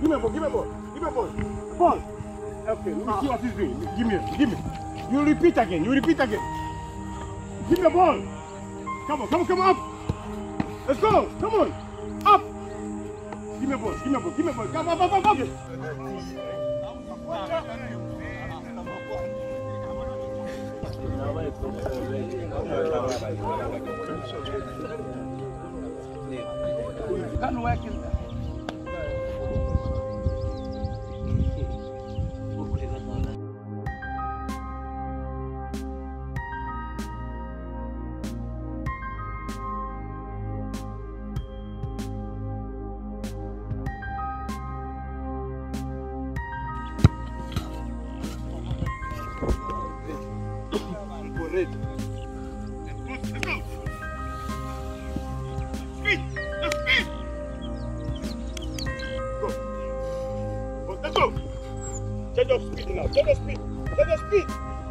Give me a ball. Give me a ball. Give me a ball. Ball. Okay, let me see what he's doing. Give me. Give me. You repeat again. You repeat again. Give me the ball. Come on. Come on. Come on. Up. Let's go. Come on. Up. Give me a ball. Give me a ball. Give me a ball. Come up. Up. Up. Up. Can't work in there. Let's go. Speed. Let's speed. Go. Let's go. Change of speed now. Change of speed. Change of speed.